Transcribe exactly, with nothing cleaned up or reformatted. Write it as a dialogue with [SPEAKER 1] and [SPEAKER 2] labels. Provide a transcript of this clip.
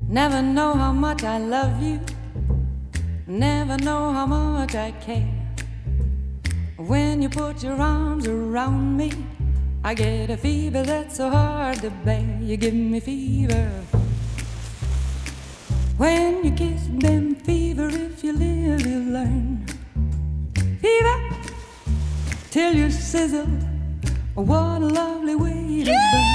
[SPEAKER 1] Never know how much I love you, never know how much I care. When you put your arms around me, I get a fever that's so hard to bear. You give me fever. When you kiss them, fever, if you live, you learn. Fever, till you sizzle, what a lovely way to burn.